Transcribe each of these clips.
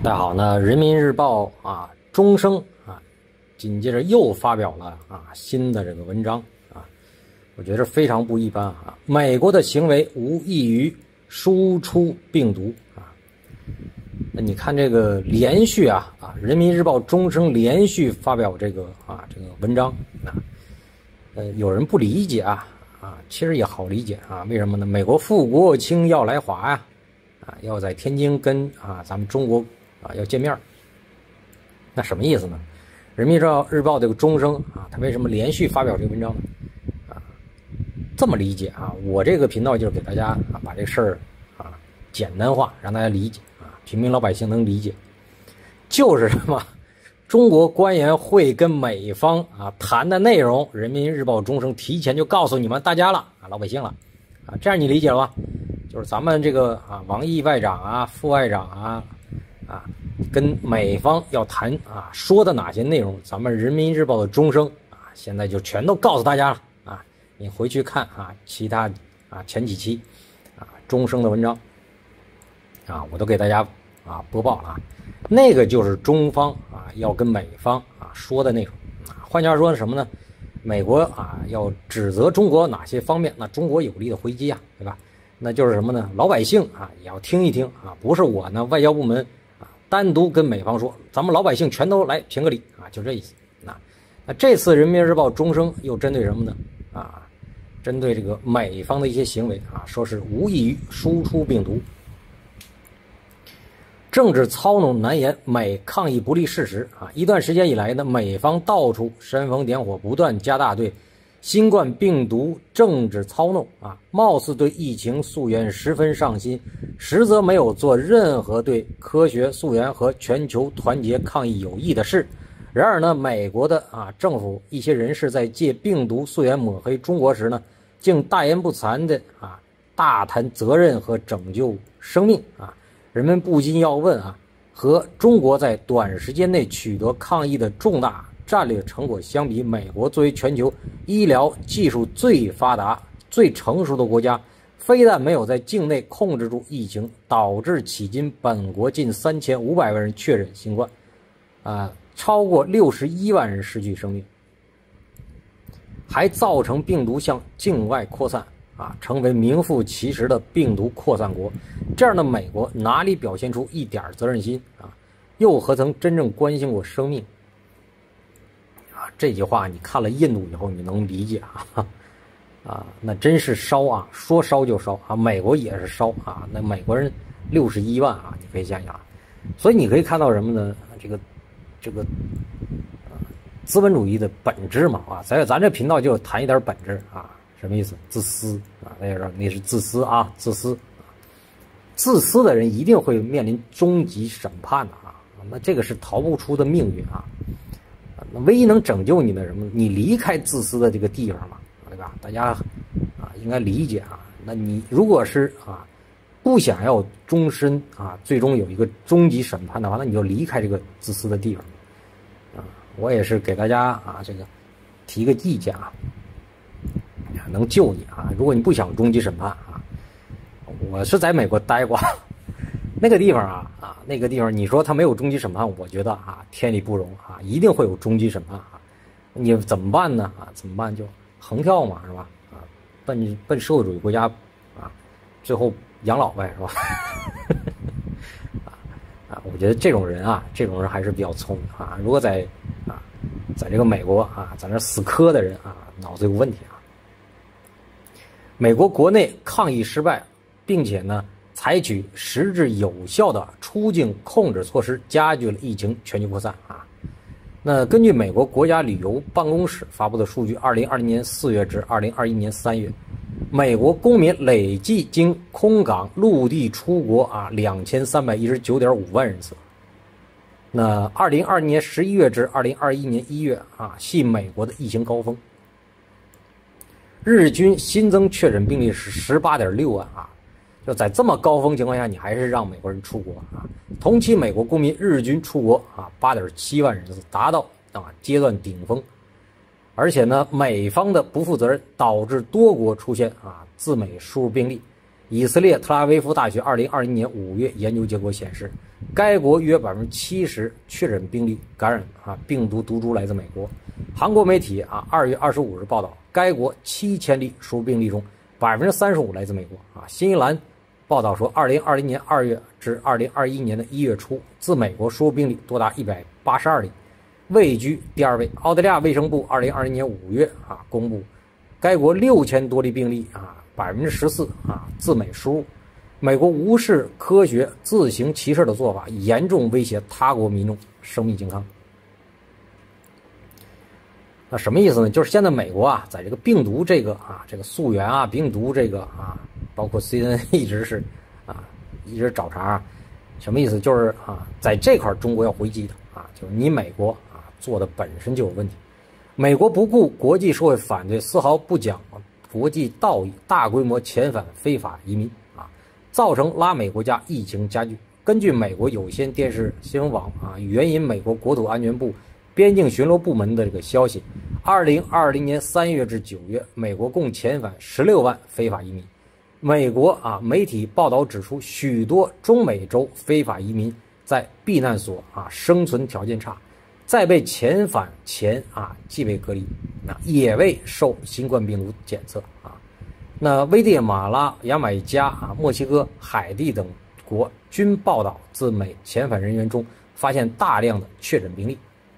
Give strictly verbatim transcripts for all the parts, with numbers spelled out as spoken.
大家好，那人民日报啊，钟声啊，紧接着又发表了啊新的这个文章啊，我觉得非常不一般啊。美国的行为无异于输出病毒啊。那你看这个连续啊啊，人民日报钟声连续发表这个啊这个文章啊，呃，有人不理解啊啊，其实也好理解啊，为什么呢？美国副国务卿要来华呀，啊，要在天津跟啊咱们中国。啊，要见面，那什么意思呢？人民日报日报这个钟声啊，他为什么连续发表这个文章呢？啊，这么理解啊，我这个频道就是给大家啊把这事儿啊简单化，让大家理解啊，平民老百姓能理解，就是什么？中国官员会跟美方啊谈的内容，人民日报钟声提前就告诉你们大家了啊，老百姓了啊，这样你理解了吧？就是咱们这个啊王毅外长啊、副外长啊。啊，跟美方要谈啊，说的哪些内容，咱们人民日报的钟声啊，现在就全都告诉大家了啊。你回去看啊，其他啊前几期啊钟声的文章啊，我都给大家啊播报了啊。那个就是中方啊要跟美方啊说的内容啊。换句话说是什么呢？美国啊要指责中国哪些方面，那中国有力的回击啊，对吧？那就是什么呢？老百姓啊也要听一听啊，不是我呢外交部门。单独跟美方说，咱们老百姓全都来评个理啊，就这意思。那那这次人民日报钟声又针对什么呢？啊，针对这个美方的一些行为啊，说是无异于输出病毒，政治操弄难言美抗疫不利事实啊。一段时间以来呢，美方到处煽风点火，不断加大对新冠病毒政治操弄啊，貌似对疫情溯源十分上心，实则没有做任何对科学溯源和全球团结抗疫有益的事。然而呢，美国的啊政府一些人士在借病毒溯源抹黑中国时呢，竟大言不惭的啊大谈责任和拯救生命啊，人们不禁要问啊，和中国在短时间内取得抗疫的重大战略成果相比，美国作为全球医疗技术最发达、最成熟的国家，非但没有在境内控制住疫情，导致迄今本国近三千五百万人确诊新冠，啊、呃，超过六十一万人失去生命，还造成病毒向境外扩散，啊，成为名副其实的病毒扩散国。这样的美国哪里表现出一点责任心啊？又何曾真正关心过生命？这句话你看了印度以后，你能理解啊？啊，那真是烧啊，说烧就烧啊！美国也是烧啊，那美国人六十一万啊，你可以想想，所以你可以看到什么呢？这个这个呃资本主义的本质嘛啊，咱咱这频道就谈一点本质啊，什么意思？自私啊，大家说你是自私啊，自私，自私的人一定会面临终极审判的啊，那这个是逃不出的命运啊。那唯一能拯救你的什么？你离开自私的这个地方嘛，对吧？大家啊应该理解啊。那你如果是啊不想要终身啊最终有一个终极审判的话，那你就离开这个自私的地方啊。我也是给大家啊这个提个意见啊，能救你啊。如果你不想终极审判啊，我是在美国待过。那个地方啊啊，那个地方，你说他没有终极审判，我觉得啊，天理不容啊，一定会有终极审判啊。你怎么办呢？啊，怎么办？就横跳嘛，是吧？啊，奔奔社会主义国家啊，最后养老呗，是吧？啊啊，我觉得这种人啊，这种人还是比较聪明啊。如果在啊，在这个美国啊，在那死磕的人啊，脑子有问题啊。美国国内抗疫失败，并且呢，采取实质有效的出境控制措施，加剧了疫情全球扩散啊。那根据美国国家旅游办公室发布的数据，二零二零年四月至二零二一年三月，美国公民累计经空港、陆地出国啊两千三百一十九点五万人次。那二零二零年十一月至二零二一年一月啊，系美国的疫情高峰，日均新增确诊病例是十八点六万啊。就在这么高峰情况下，你还是让美国人出国啊？同期美国公民日均出国啊八点七万人次，达到啊阶段顶峰。而且呢，美方的不负责任导致多国出现啊自美输入病例， 以色列特拉维夫大学二零二一年五月研究结果显示，该国约百分之七十确诊病例感染啊病毒毒株来自美国。韩国媒体啊二月二十五日报道，该国七千例输入病例中百分之三十五来自美国啊。新西兰报道说，二零二零年二月至二零二一年的一月初，自美国输入病例多达一百八十二例，位居第二位。澳大利亚卫生部二零二零年五月啊公布，该国六千多例病例啊，百分之十四啊自美输入。美国无视科学、自行其是的做法，严重威胁他国民众生命健康。那什么意思呢？就是现在美国啊，在这个病毒这个啊，这个溯源啊，病毒这个啊，包括 C N N 一直是啊，一直找茬啊。什么意思？就是啊，在这块中国要回击的啊，就是你美国啊做的本身就有问题。美国不顾国际社会反对，丝毫不讲国际道义，大规模遣返非法移民啊，造成拉美国家疫情加剧。根据美国有线电视新闻网啊援引美国国土安全部边境巡逻部门的这个消息，二零二零年三月至九月，美国共遣返十六万非法移民。美国啊媒体报道指出，许多中美洲非法移民在避难所啊生存条件差，在被遣返前啊既被隔离，那也未受新冠病毒检测啊。那危地马拉、牙买加啊、墨西哥、海地等国均报道自美遣返人员中发现大量的确诊病例。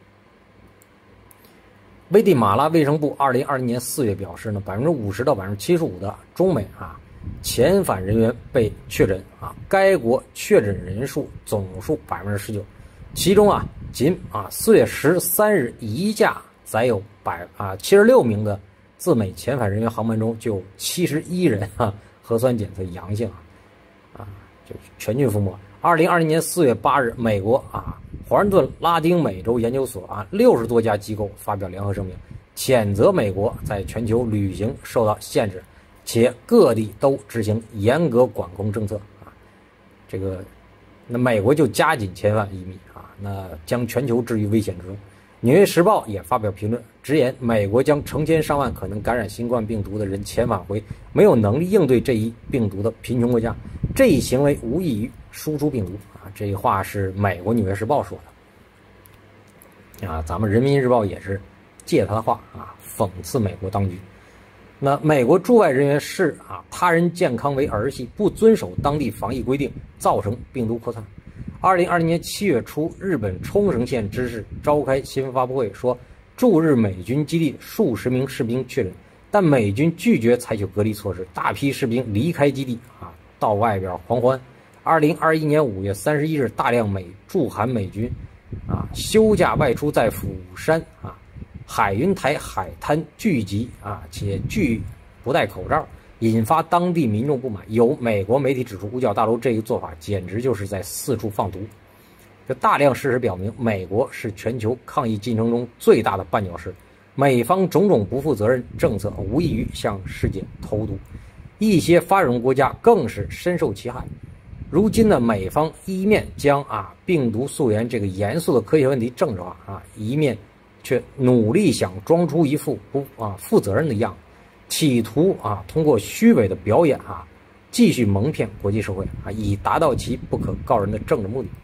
危地马拉卫生部二零二零年四月表示呢，百分之五十到百分之七十五的中美啊遣返人员被确诊啊，该国确诊人数总数百分之十九，其中啊仅啊四月十三日一架载有百啊七十六名的自美遣返人员航班中，就有七十一人啊核酸检测阳性啊，啊就全军覆没。二零二零年四月八日，美国啊华盛顿拉丁美洲研究所啊六十多家机构发表联合声明，谴责美国在全球旅行受到限制，且各地都执行严格管控政策啊。这个，那美国就加紧遣返移民啊，那将全球置于危险之中。纽约时报也发表评论，直言美国将成千上万可能感染新冠病毒的人遣返回没有能力应对这一病毒的贫穷国家，这一行为无异于输出病毒啊！这一话是美国《纽约时报》说的啊，咱们《人民日报》也是借他的话啊，讽刺美国当局。那美国驻外人员视啊他人健康为儿戏，不遵守当地防疫规定，造成病毒扩散。二零二零年七月初，日本冲绳县知事召开新闻发布会说，驻日美军基地数十名士兵确诊，但美军拒绝采取隔离措施，大批士兵离开基地啊，到外边狂欢。二零二一年五月三十一日，大量美驻韩美军啊休假外出，在釜山啊海云台海滩聚集啊，且拒不戴口罩，引发当地民众不满。有美国媒体指出，五角大楼这一做法简直就是在四处放毒。这大量事实表明，美国是全球抗疫进程中最大的绊脚石，美方种种不负责任政策无异于向世界投毒，一些发展中国家更是深受其害。如今的美方一面将啊病毒溯源这个严肃的科学问题政治化啊，一面却努力想装出一副不啊负责任的样子，企图啊通过虚伪的表演啊继续蒙骗国际社会啊，以达到其不可告人的政治目的。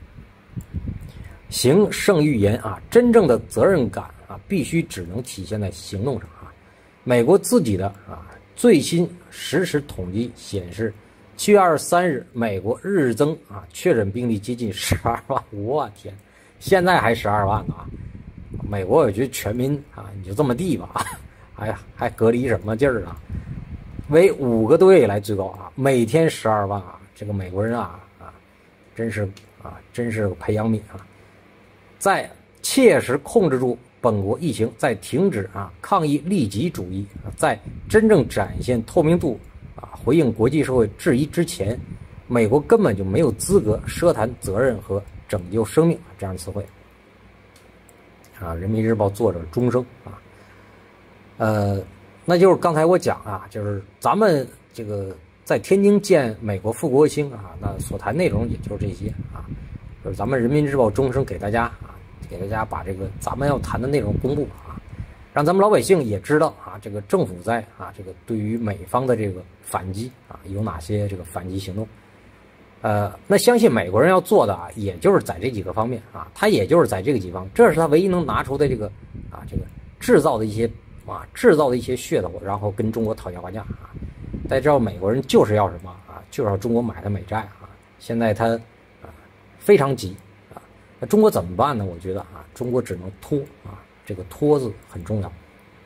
行胜于言啊，真正的责任感啊必须只能体现在行动上啊。美国自己的啊最新实时统计显示，七月二十三日，美国日增啊确诊病例接近十二万，我天，现在还十二万呢啊！美国我觉得全民啊，你就这么地吧，哎呀，还隔离什么劲儿啊？为五个多月以来最高啊，每天十二万啊！这个美国人啊啊，真是啊，真是培养皿啊！在切实控制住本国疫情，在停止啊抗疫利己主义，在真正展现透明度啊，回应国际社会质疑之前，美国根本就没有资格奢谈责任和拯救生命这样的词汇。啊，《人民日报》作者钟声啊，呃，那就是刚才我讲啊，就是咱们这个在天津见美国副国务卿啊，那所谈内容也就是这些啊，就是咱们《人民日报》钟声给大家啊，给大家把这个咱们要谈的内容公布啊。 让咱们老百姓也知道啊，这个政府在啊这个对于美方的这个反击啊有哪些这个反击行动。呃，那相信美国人要做的啊，也就是在这几个方面啊，他也就是在这个几方，这是他唯一能拿出的这个啊这个制造的一些啊制造的一些噱头，然后跟中国讨价还价啊。大家知道美国人就是要什么啊，就是要中国买他美债啊。现在他啊非常急啊，那中国怎么办呢？我觉得啊，中国只能拖啊，这个拖字很重要。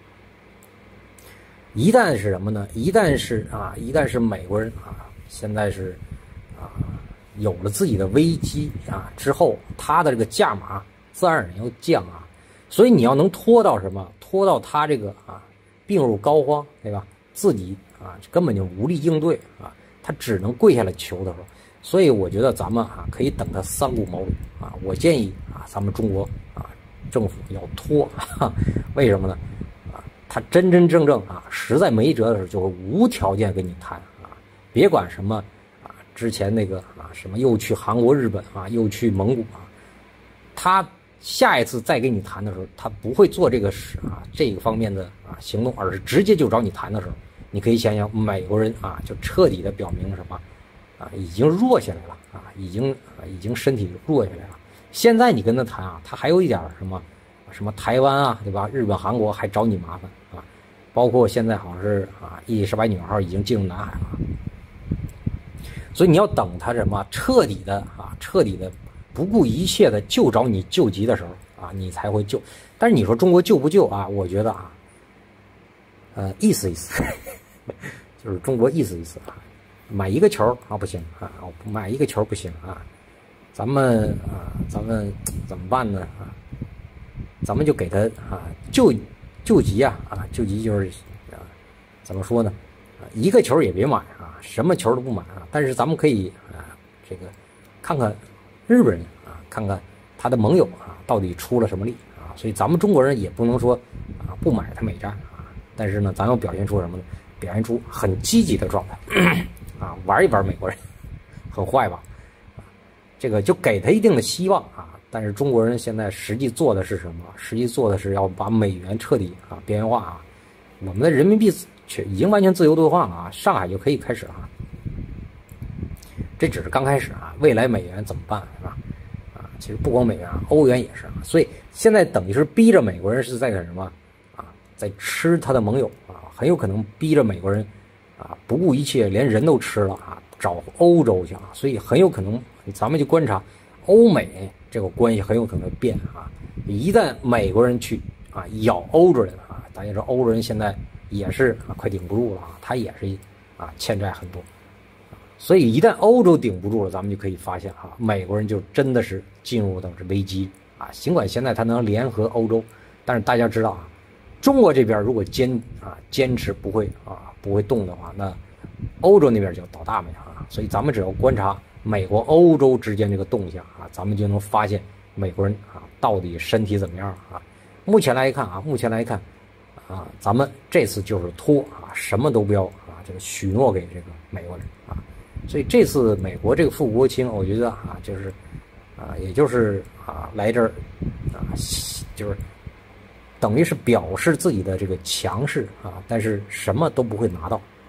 一旦是什么呢？一旦是啊，一旦是美国人啊，现在是。啊，有了自己的危机啊之后，他的这个价码自然而然要降啊，所以你要能拖到什么？拖到他这个啊病入膏肓，对吧？自己啊根本就无力应对啊，他只能跪下来求的时候，所以我觉得咱们啊可以等他三顾茅庐啊。我建议啊，咱们中国啊政府要拖，哈，为什么呢？啊，他真真正正啊实在没辙的时候，就会无条件跟你谈啊，别管什么。之前那个啊什么又去韩国、日本啊，又去蒙古啊，他下一次再跟你谈的时候，他不会做这个事啊这个方面的啊行动，而是直接就找你谈的时候，你可以想想美国人啊就彻底的表明什么啊已经弱下来了啊，已经啊已经身体弱下来了。现在你跟他谈啊，他还有一点什么什么台湾啊，对吧？日本、韩国还找你麻烦啊，包括现在好像是啊伊十八女号已经进入南海了。所以你要等他什么彻底的啊，彻底的不顾一切的就找你救急的时候啊，你才会救。但是你说中国救不救啊？我觉得啊，呃，意思意思，就是中国意思意思啊，买一个球啊不行啊，买一个球不行啊，咱们啊，咱们怎么办呢啊？咱们就给他啊救救急啊啊，救急就是啊，怎么说呢？一个球也别买啊，什么球都不买啊。但是咱们可以啊，这个看看日本人啊，看看他的盟友啊，到底出了什么力啊。所以咱们中国人也不能说啊不买他美债啊，但是呢，咱要表现出什么呢？表现出很积极的状态啊，玩一玩美国人，很坏吧？啊，这个就给他一定的希望啊。但是中国人现在实际做的是什么？实际做的是要把美元彻底啊边缘化啊，我们的人民币却已经完全自由兑换了啊，上海就可以开始啊。这只是刚开始啊，未来美元怎么办是吧？啊，其实不光美元啊，欧元也是啊。所以现在等于是逼着美国人是在干什么啊？在吃他的盟友啊，很有可能逼着美国人啊不顾一切，连人都吃了啊，找欧洲去啊。所以很有可能，咱们就观察欧美这个关系很有可能变啊。一旦美国人去啊咬欧洲人啊，大家知道欧洲人现在也是啊快顶不住了啊，他也是啊欠债很多。所以一旦欧洲顶不住了，咱们就可以发现啊，美国人就真的是进入到这危机啊。尽管现在他能联合欧洲，但是大家知道啊，中国这边如果坚啊坚持不会啊不会动的话，那欧洲那边就要倒大霉啊。所以咱们只要观察美国、欧洲之间这个动向啊，咱们就能发现美国人啊到底身体怎么样啊。目前来看啊，目前来看啊，咱们这次就是拖啊，什么都不要啊，这个许诺给这个美国人啊。所以这次美国这个副国卿，我觉得啊，就是啊，也就是啊，来这儿啊，就是等于是表示自己的这个强势啊，但是什么都不会拿到